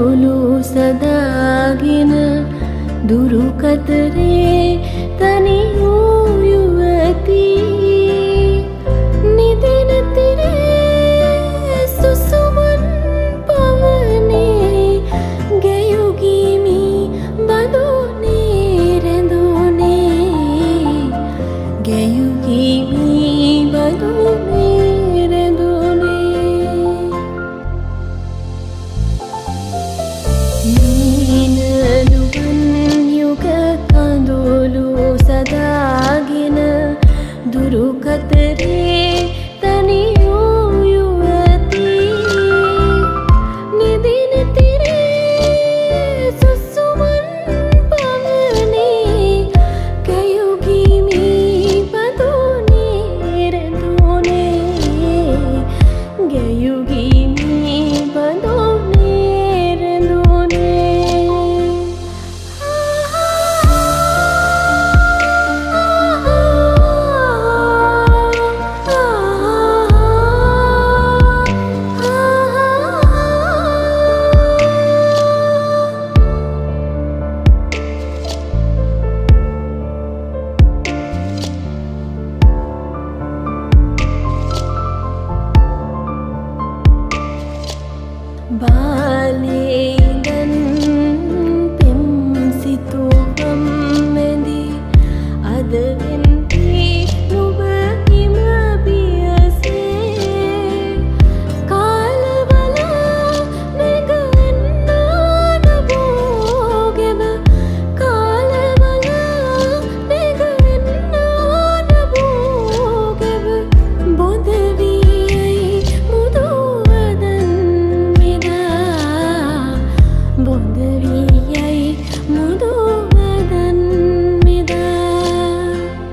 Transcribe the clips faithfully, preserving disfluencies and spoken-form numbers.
කඳුළු සදාගෙන දුරු කතරේ තනි වූ යුවති නිදින තිරේ සුසුමන් පවනේ ගැයුගිමි බඳුනේ රැඳුනේ ගැයුගිමි බඳුනේ රැඳුනේ Meena Nuwan Yuga කඳුළු සදාගෙන දුරු කතරේ තනි වූ යුවති නිදින තිරේ සුසුමන් පවනේ ගැයුගිමි බඳුනේ රැඳුනේ ගැයුගිමි බඳුනේ රැඳුනේ බාලේදන් පෙම් සිතුවම් මැදි අද වෙන්ති නුඹ හිම පියසේ කාලවලා නැගන්නා නබෝගෙබ කාලවලා නැගන්නා නබෝගෙබ බොඳ වී මුදු වදන් මෙදා බොඳ වී මුදු වදන් මෙදා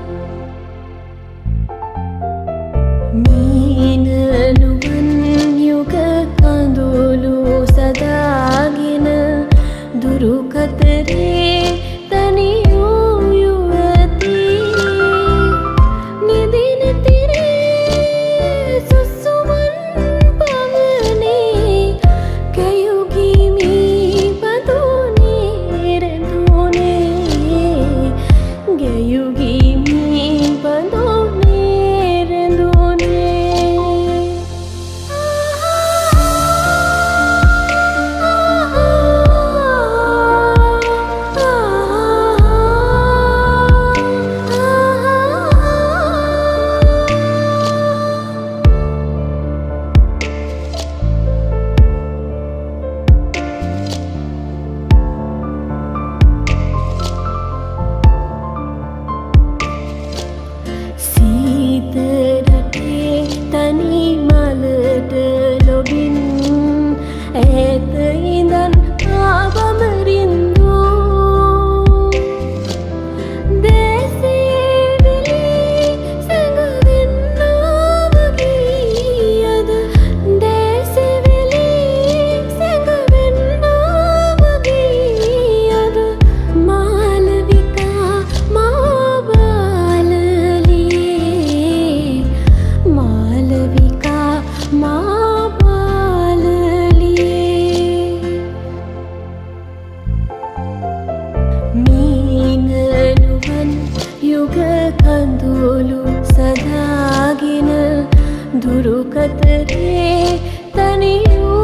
Meena Nuwan Yuga කඳුළු සදාගෙන දුරු කතරේ තනි වූ යුවති නිදින තිරේ සුසුමන් පවනේ ගැයුගිමි බඳුනේ රැඳුනේ ගැයුගිමි බඳුනේ රැඳුනේ සීත රටේ තනි මලට ලොබින් ඈත ඉඳන් ආවම රින්දු දැසේ විලි සැඟවෙන්නා වගේ අද දැසේ විලි සැඟවෙන්නා වගේ අද මාලවිකා මා බාලලියේ මාලවිකා මා බාලලියේ Meena Nuwan Yuga කඳුළු සදාගෙන දුරු කතරේ තනි වූ